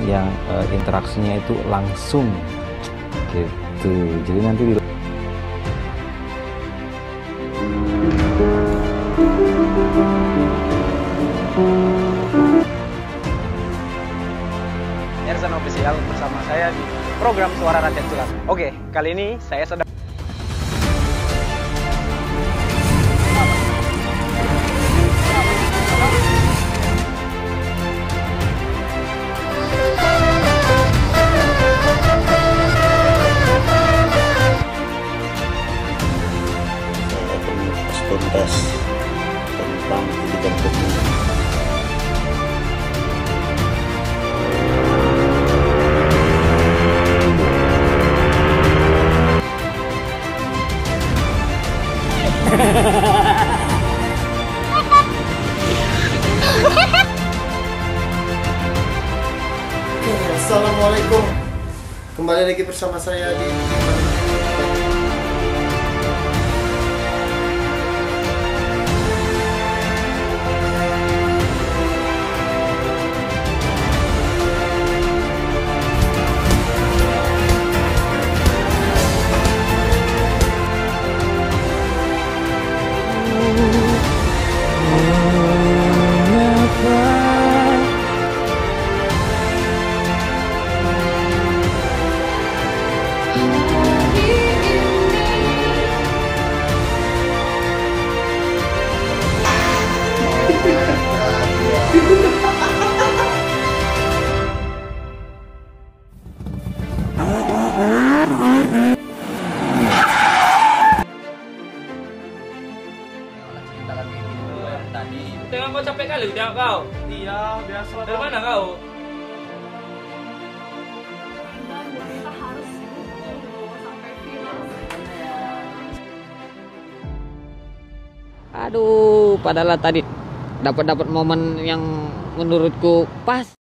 yang interaksinya itu langsung gitu. Jadi nanti Ersan Official bersama saya di program Suara Rakyat Jelas. Oke, kali ini saya sedang tuntas tentang pendidikan pemula. Assalamualaikum. Kembali lagi bersama saya di Tengok kau capek kali udah kau. Iya, biasa. Dari mana kau? Kita harus sampai final. Aduh, padahal tadi dapat momen yang menurutku pas.